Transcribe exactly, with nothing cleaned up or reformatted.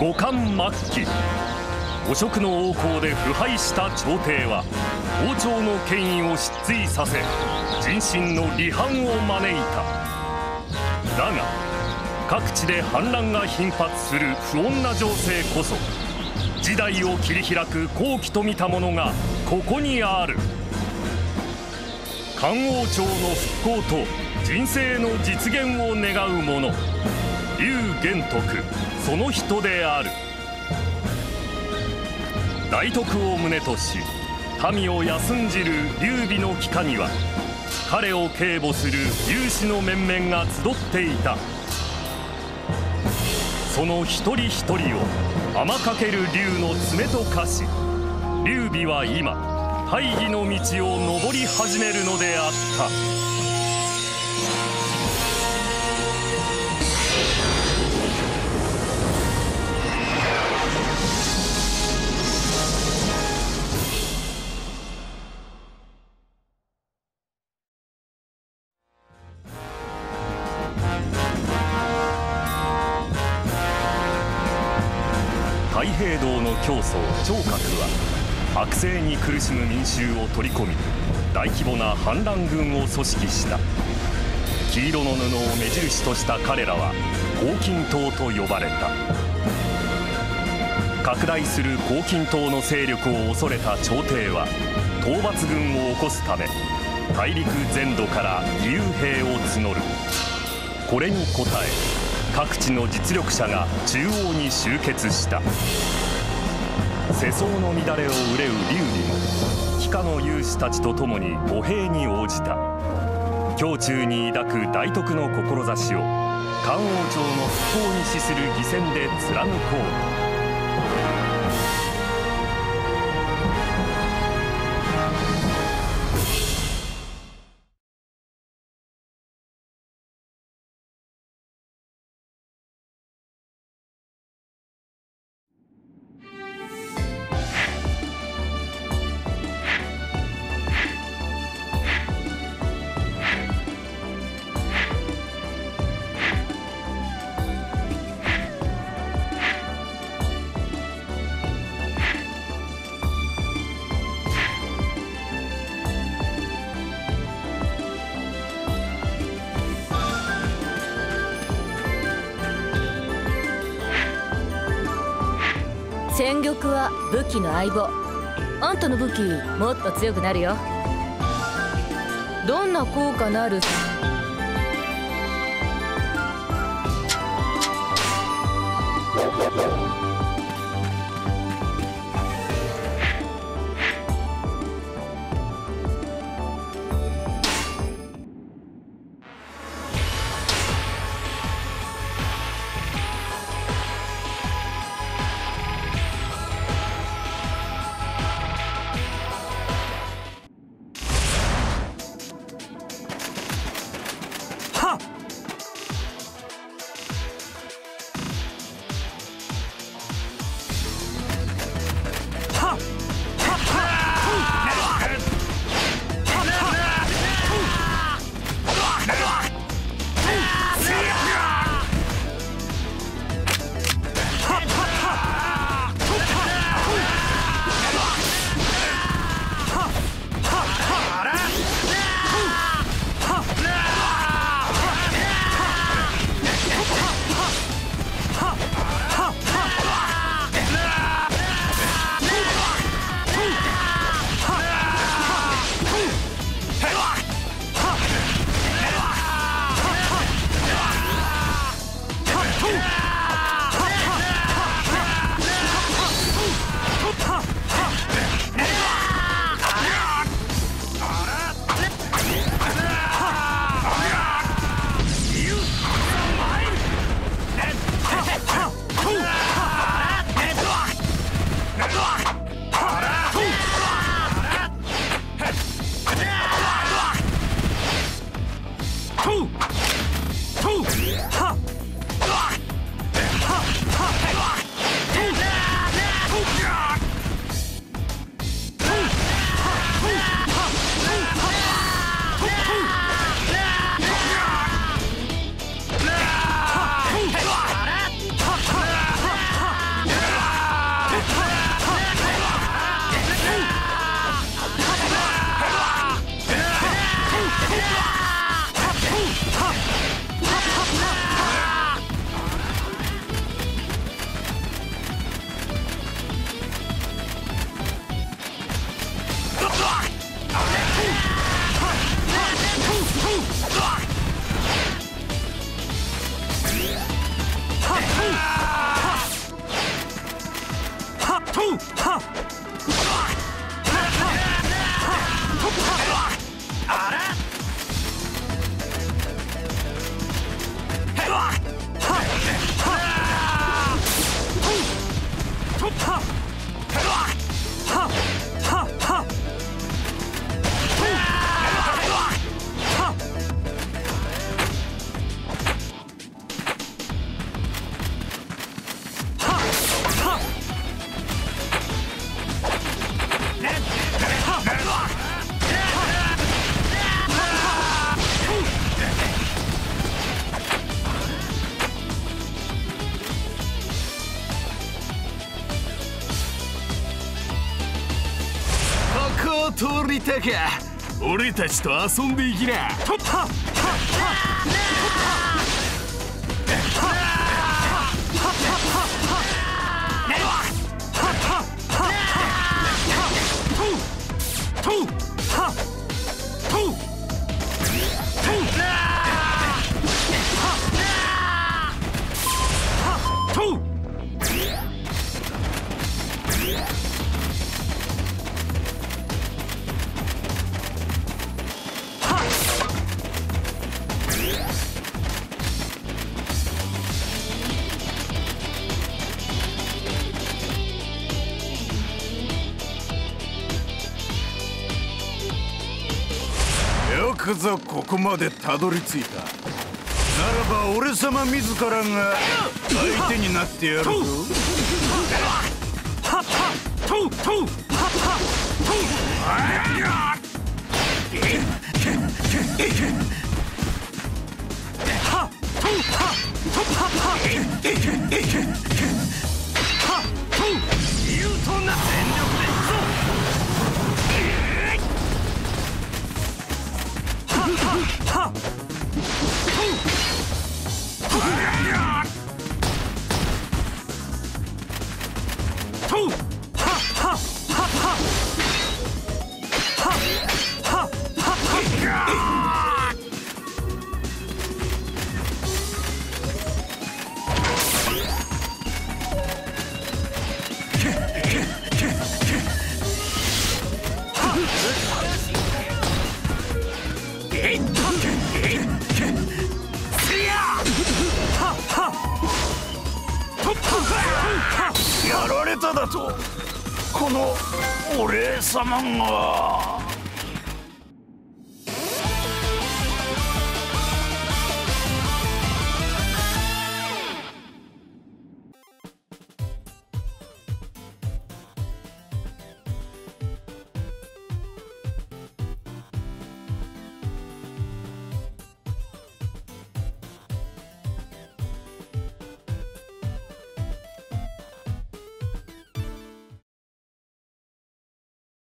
五冠末期、汚職の横行で腐敗した朝廷は王朝の権威を失墜させ、人心の離反を招いた。だが各地で反乱が頻発する不穏な情勢こそ、時代を切り開く好機と見たものがここにある。漢王朝の復興と人生の実現を願う者、劉玄徳その人である。大徳を旨とし民を休んじる劉備の帰化には、彼を警護する有志の面々が集っていた。その一人一人を天かける竜の爪と化し、劉備は今大義の道を登り始めるのであった。太平道の教祖趙括は悪政に苦しむ民衆を取り込み、大規模な反乱軍を組織した。黄色の布を目印とした彼らは黄巾党と呼ばれた。拡大する黄巾党の勢力を恐れた朝廷は討伐軍を起こすため、大陸全土から義勇兵を募る。これに応え各地の実力者が中央に集結した。世相の乱れを憂う劉備も帰化の勇士たちと共に歩兵に応じた。胸中に抱く大徳の志を漢王朝の復興に資する義戦で貫こう。 戦玉は武器の相棒。あんたの武器もっと強くなるよ。どんな効果のあるたか。俺たちと遊んでいきな。とっはっはっよくぞここまでたどり着いた。ならば俺様自らが相手になってやるぞ。言うとんな全力でいくぞ。やられただと、この俺様が。